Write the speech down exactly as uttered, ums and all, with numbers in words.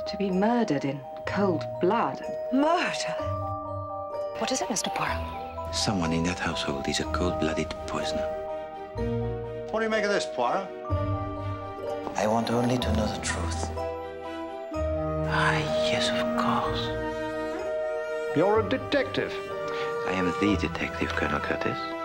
To be murdered in cold blood. Murder? What is it, Mister Poirot? Someone in that household is a cold-blooded poisoner. What do you make of this, Poirot? I want only to know the truth. Ah, yes, of course. You're a detective. I am the detective, Colonel Curtis.